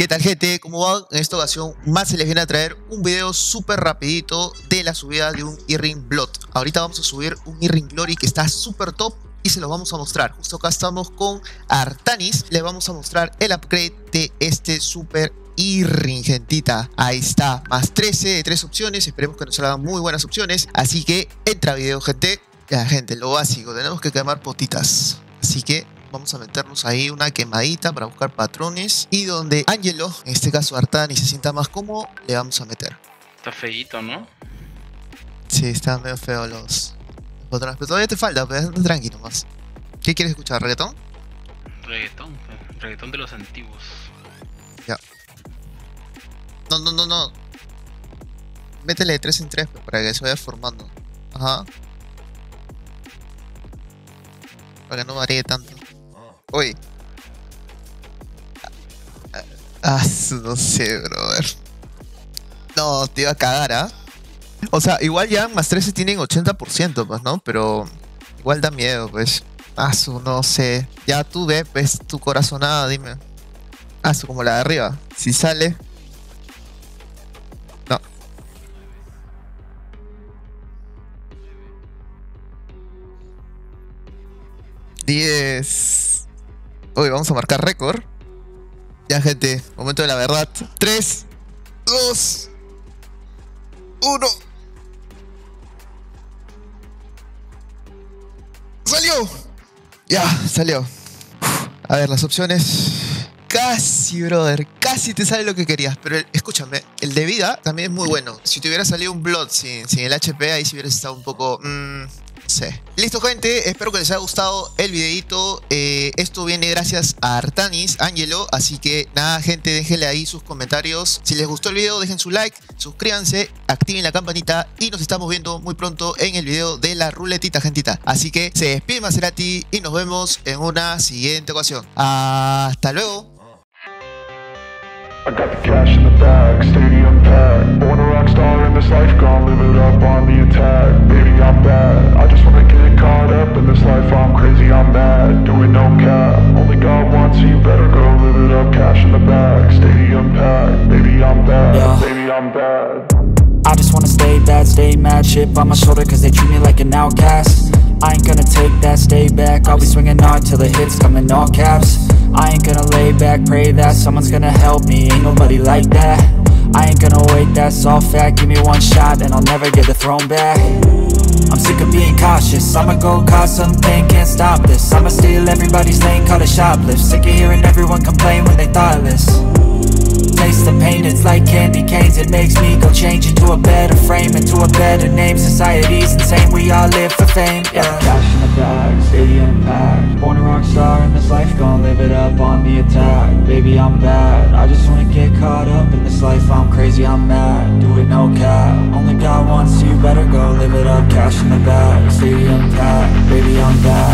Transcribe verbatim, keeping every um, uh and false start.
¿Qué tal, gente? ¿Cómo va? En esta ocasión más se les viene a traer un video súper rapidito de la subida de un earring Blood. Ahorita vamos a subir un earring Glory que está súper top y se los vamos a mostrar. Justo acá estamos con Artanis. Les vamos a mostrar el upgrade de este super earring, gentita. Ahí está, más trece de tres opciones. Esperemos que nos salgan muy buenas opciones. Así que entra video, gente. Ya, gente, lo básico, tenemos que quemar potitas. Así que vamos a meternos ahí una quemadita para buscar patrones. Y donde Angelo, en este caso Artanis, se sienta más cómodo, le vamos a meter. Está feíto, ¿no? Sí, están medio feos los patrones. Pero todavía te falta, pero anda tranquilo más. ¿Qué quieres escuchar? ¿Reggaetón? Reggaetón, reggaetón de los antiguos. Ya. No, no, no, no. Métele de tres en tres para que se vaya formando. Ajá. Para que no varíe tanto. Uy. Ah, no sé, brother. No, te iba a cagar, ¿ah? ¿eh? O sea, igual ya más trece tienen ochenta por ciento, pues, ¿no? Pero igual da miedo, pues. Ah, no sé. Ya tú ve, ves tu corazonada, dime. Ah, como la de arriba. Si sale. No. diez. Uy, vamos a marcar récord. Ya, gente, momento de la verdad. tres, dos, uno. ¡Salió! Ya, salió. Uf. A ver, las opciones. Casi, brother. Casi te sale lo que querías. Pero el, escúchame, el de vida también es muy bueno. Si te hubiera salido un Blood sin, sin el H P, ahí sí hubieras estado un poco... Mmm, Sí. Listo, gente, espero que les haya gustado el videito. eh, Esto viene gracias a Artanis, Angelo. Así que nada, gente, déjenle ahí sus comentarios. Si les gustó el video, dejen su like, suscríbanse, activen la campanita. Y nos estamos viendo muy pronto en el video de la ruletita, gentita. Así que se despide Maserati y nos vemos en una siguiente ocasión. Hasta luego. I got the cash in the bag, stadium packed. Born a rock star in this life, gonna live it up on the attack. Baby, I'm bad, I just wanna get caught up in this life. I'm crazy, I'm mad, doing no cap. Only God wants you, better go live it up. Cash in the bag, stadium packed. Baby, I'm bad, yeah. Baby, I'm bad. I just wanna stay bad, stay mad. Chip on my shoulder cause they treat me like an outcast. I ain't gonna take that, stay back. I'll be swinging hard till the hits come in all caps. I ain't gonna lay back, pray that someone's gonna help me. Ain't nobody like that. I ain't gonna wait, that's all fact. Give me one shot and I'll never get the throne back. I'm sick of being cautious, I'ma go cause some pain, can't stop this. I'ma steal everybody's lane, call it shoplift. Sick of hearing everyone complain when they thoughtless. Taste the pain, it's like candy canes. It makes me go change into a better frame, into a better name. Society's insane, we all live for fame, yeah. Cash in the bag, stadium packed. Born a rock star in this life, gonna live it up on the attack. Baby, I'm bad, I just wanna get caught up in this life. I'm crazy, I'm mad, do it no cap. Only God wants you, better go live it up. Cash in the bag, stadium packed. Baby, I'm bad.